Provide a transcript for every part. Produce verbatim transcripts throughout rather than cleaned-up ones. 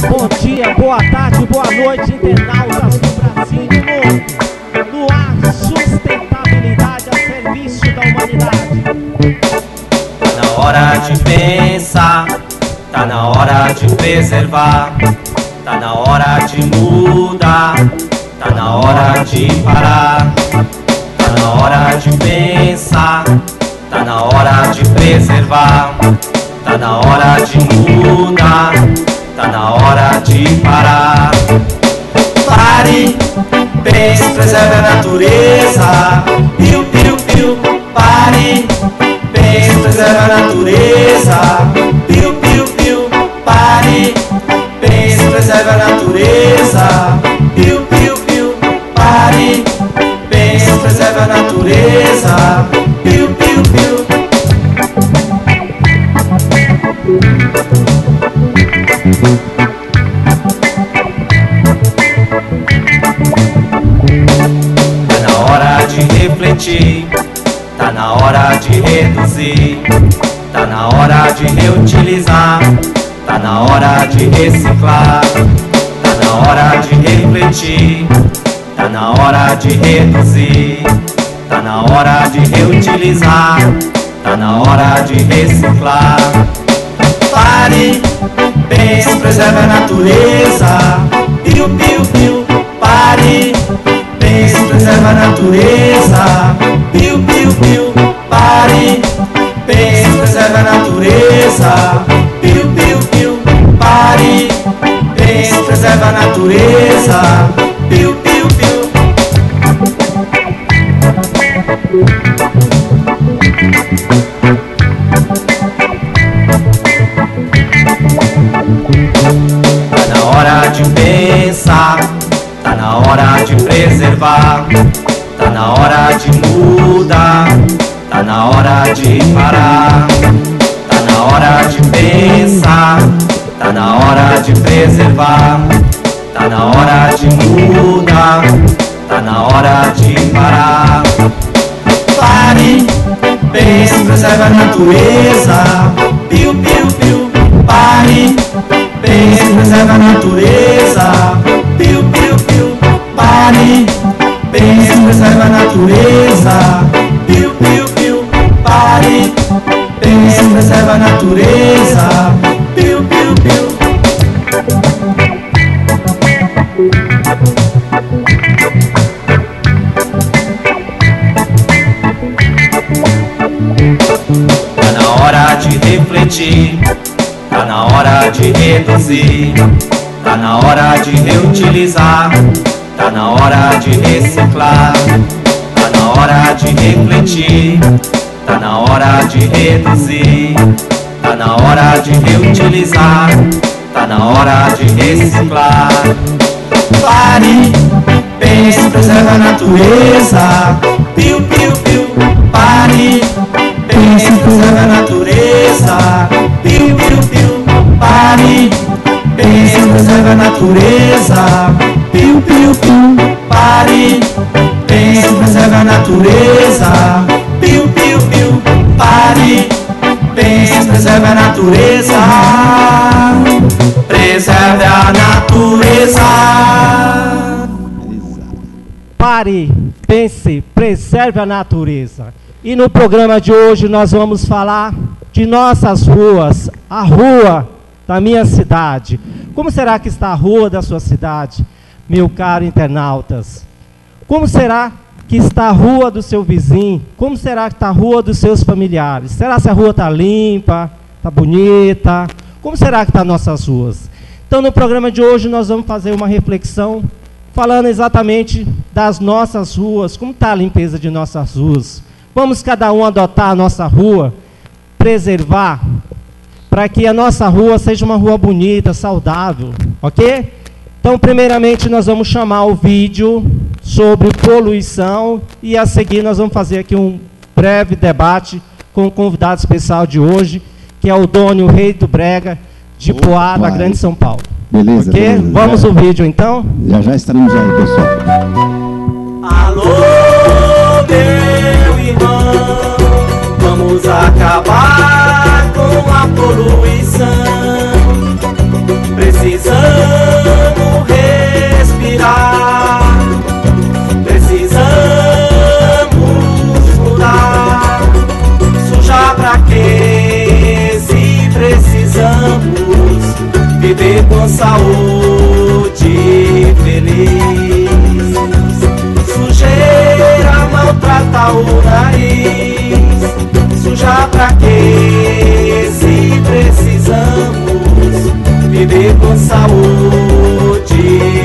Bom dia, boa tarde, boa noite, internautas do Brasil e do mundo. No ar, sustentabilidade a serviço da humanidade. Tá na hora de pensar, tá na hora de preservar, tá na hora de mudar, tá na hora de parar. Tá na hora de pensar, tá na hora de preservar, tá na hora de mudar, tá na hora de parar. Pare, pense, preserve a natureza. Piu, piu, piu. Pare, pense, preserve a natureza. Piu, piu, piu. Pare, pense, preserve a natureza. Piu, piu, piu. Pare, pense, preserve a natureza. Piu, piu, piu. Tá na hora de refletir, tá na hora de reduzir, tá na hora de reutilizar, tá na hora de reciclar, tá na hora de refletir, tá na hora de reduzir, tá na hora de reutilizar, tá na hora de reciclar. Pare, pense, preserve a natureza. Piu, piu, piu. Pare, pense, preserve a natureza. Piu, piu, piu. Pare, pense, preserve a natureza. Piu, piu, piu. Pare, pense, preserve a natureza. Piu, piu, piu. Tá na hora de pensar, tá na hora de preservar, tá na hora de mudar, tá na hora de parar. Tá na hora de pensar, tá na hora de preservar, tá na hora de mudar, tá na hora de parar. Pare, pense, preserve a natureza. Piu, piu, piu. Pare, pense, preserve a natureza. Piu, piu, piu. Pare, pense, preserve a natureza. Piu, piu, piu. Pare, pense, preserve a natureza. Piu, piu, piu. Tá na hora de refletir, tá na hora de reduzir, tá na hora de reutilizar, tá na hora de reciclar, tá na hora de refletir, tá na hora de reduzir, tá na hora de reutilizar, tá na hora de reciclar. Pare, pense, preserve a natureza. Piu, piu, piu. Pare, pense, preserve a natureza. Piu, piu, piu. Pare, pense, preserve a natureza. Piu, piu, piu. Pare, pense, preserve a natureza. Piu, piu, piu. Pare, pense, preserve a natureza. Preserve a natureza. Pare, pense, preserve a natureza. E no programa de hoje nós vamos falar de nossas ruas, a rua da minha cidade. Como será que está a rua da sua cidade, meu caro internautas? Como será que está a rua do seu vizinho? Como será que está a rua dos seus familiares? Será que a rua está limpa, está bonita? Como será que estão nossas ruas? Então, no programa de hoje, nós vamos fazer uma reflexão falando exatamente das nossas ruas, como está a limpeza de nossas ruas. Vamos cada um adotar a nossa rua, preservar, para que a nossa rua seja uma rua bonita, saudável, ok? Então, primeiramente, nós vamos chamar o vídeo sobre poluição e, a seguir, nós vamos fazer aqui um breve debate com o convidado especial de hoje, que é o Dônio Rei do Brega, de Opa, Poá, da Grande São Paulo. Beleza, ok? beleza. Vamos ao vídeo, então? Já já estaremos aí, pessoal. Alô, meu irmão, vamos acabar com a poluição. Precisamos saúde feliz. Sujeira maltrata o nariz. Suja pra quê se precisamos viver com saúde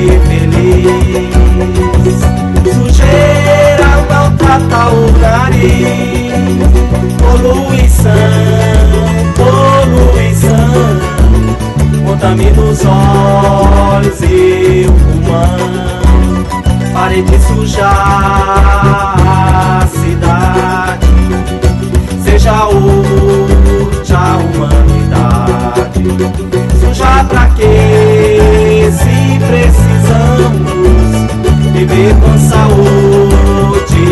feliz? Sujeira maltrata o nariz. Poluição, poluição contamina os olhos e o pulmão. Pare de sujar a cidade, seja útil à humanidade. Sujar pra quê se precisamos viver com saúde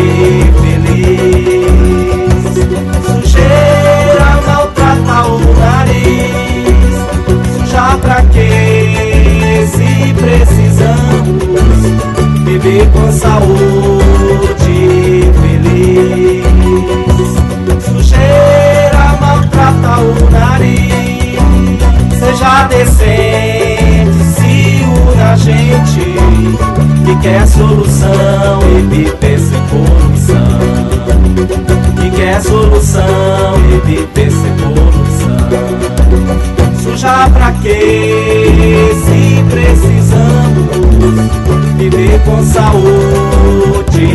feliz? Sujeira maltrata o nariz. Sujar pra quê se precisamos viver com saúde feliz? Sujeira maltrata o nariz. Seja decente, se una a gente que quer solução e viver sem poluição. Que quer solução e viver sem poluição. Sujar pra quê se precisamos viver com saúde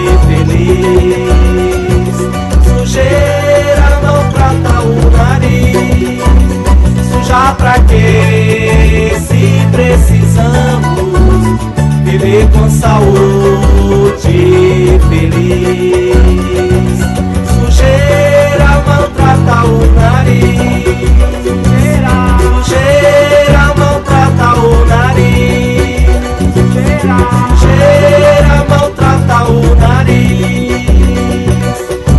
feliz? Sujeira maltrata o nariz. Sujar pra quê se precisamos viver com saúde feliz? Sujeira maltrata o nariz. Sujeira maltrata o nariz. Sujeira maltrata o nariz.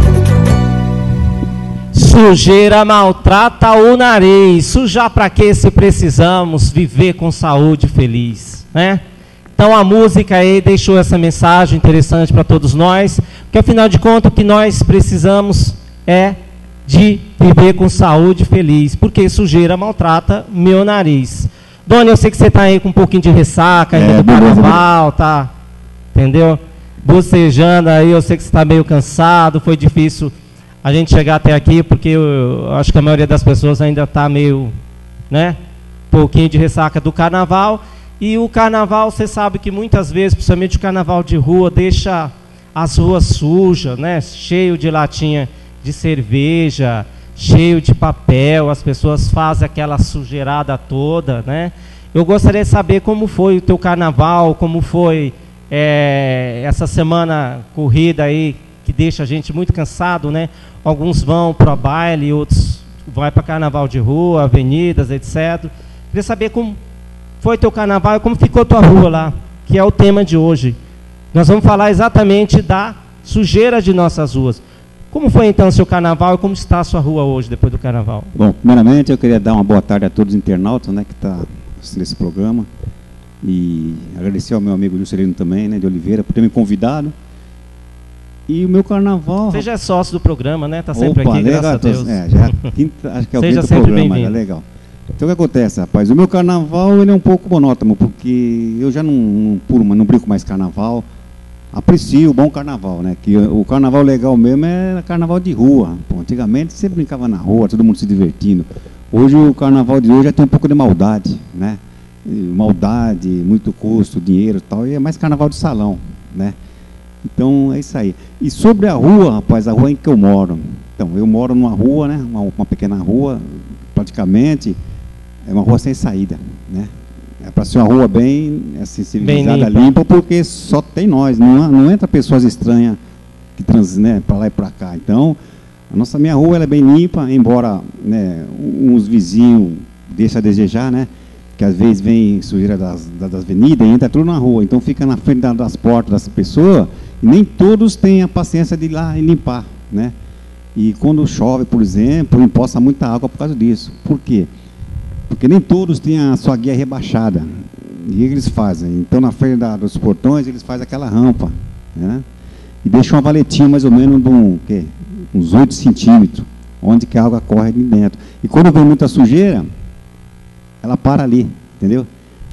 Sujeira maltrata o nariz. Sujar pra que se precisamos viver com saúde feliz, né? Então a música aí deixou essa mensagem interessante para todos nós, porque afinal de contas o que nós precisamos é de viver com saúde feliz, porque sujeira maltrata meu nariz. Dona, eu sei que você está aí com um pouquinho de ressaca ainda é, do carnaval, tá? Entendeu? Bocejando aí, eu sei que você está meio cansado, foi difícil a gente chegar até aqui, porque eu, eu acho que a maioria das pessoas ainda está meio, né? Um pouquinho de ressaca do carnaval. E o carnaval, você sabe que muitas vezes, principalmente o carnaval de rua, deixa as ruas sujas, né? Cheio de latinha de cerveja, cheio de papel, as pessoas fazem aquela sujeirada toda, né? Eu gostaria de saber como foi o teu carnaval, como foi é, essa semana corrida aí, que deixa a gente muito cansado, né? Alguns vão para o baile, outros vão para carnaval de rua, avenidas, etcétera. Queria saber como foi teu carnaval e como ficou tua rua lá, que é o tema de hoje. Nós vamos falar exatamente da sujeira de nossas ruas. Como foi então o seu carnaval e como está a sua rua hoje, depois do carnaval? Bom, primeiramente eu queria dar uma boa tarde a todos os internautas, né, que estão assistindo esse programa. E agradecer ao meu amigo Juscelino também, né, de Oliveira, por ter me convidado. E o meu carnaval... Você já é sócio do programa, né? Está sempre Opa, aqui, legal, graças a Deus. É, já, quinta, acho que é o Seja quinto sempre programa, é legal. Então o que acontece, rapaz? O meu carnaval ele é um pouco monótono, porque eu já não, não pulo, não brinco mais carnaval. Aprecio o bom carnaval, né? Que o carnaval legal mesmo é carnaval de rua. Pô, antigamente você brincava na rua, todo mundo se divertindo. Hoje o carnaval de hoje já tem um pouco de maldade, né? Maldade, muito custo, dinheiro e tal, e é mais carnaval de salão, né? Então é isso aí. E sobre a rua, rapaz, a rua em que eu moro. Então, eu moro numa rua, né? Uma, uma pequena rua, praticamente, é uma rua sem saída, né? É para ser uma rua bem assim, civilizada, limpa. limpa, porque só tem nós, não, não entra pessoas estranhas que trans, né, para lá e para cá. Então, a nossa minha rua ela é bem limpa, embora, né, uns vizinhos deixem a desejar, né? Que às vezes vem sujeira das, das avenidas e entra tudo na rua, então fica na frente das portas das pessoas, e nem todos têm a paciência de ir lá e limpar, né? E quando chove, por exemplo, empoça muita água por causa disso. Por quê? Porque nem todos têm a sua guia rebaixada. E o que eles fazem? Então, na frente da, dos portões, eles fazem aquela rampa, né? E deixam uma valetinha mais ou menos de um, quê? uns oito centímetros, onde que a água corre de dentro. E quando vem muita sujeira, ela para ali, entendeu?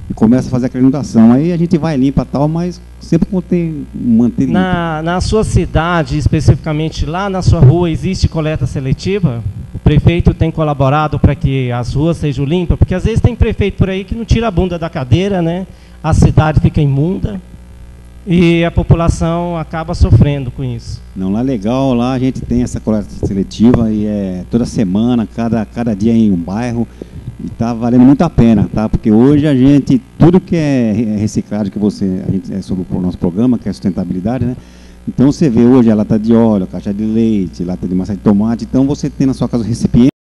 e começa a fazer aquela inundação. Aí a gente vai limpa tal, mas sempre mantém, manter limpo. Na, na sua cidade, especificamente lá na sua rua, existe coleta seletiva? O prefeito tem colaborado para que as ruas sejam limpas? Porque às vezes tem prefeito por aí que não tira a bunda da cadeira, né? A cidade fica imunda e a população acaba sofrendo com isso. Não, lá é legal, lá a gente tem essa coleta seletiva e é toda semana, cada, cada dia em um bairro, e está valendo muito a pena, tá? Porque hoje a gente, tudo que é reciclagem, que você, a gente, é sobre o nosso programa, que é sustentabilidade, né? Então você vê hoje a lata de óleo, a caixa de leite, lata de massa de tomate, então você tem na sua casa o recipiente,